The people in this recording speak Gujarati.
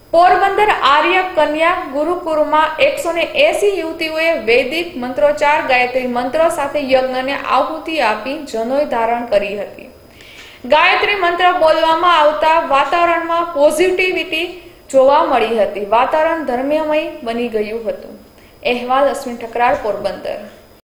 પોરબંદર આર્ય કન્યા ગુરુકુળમાં 180 યુવતીઓએ વૈદિક મંત્રોચ્ચાર ગાયત્રી મંત્રો સાથે યજ્ઞને આહુતિ આપી જનોઈ ધારણ કરી હતી। ગાયત્રી મંત્ર બોલવામાં આવતા વાતાવરણમાં પોઝિટિવિટી જોવા મળી હતી। વાતાવરણ ધર્મમય બની ગયું હતું। અહેવાલ અશ્વિન ઠકરાર, પોરબંદર।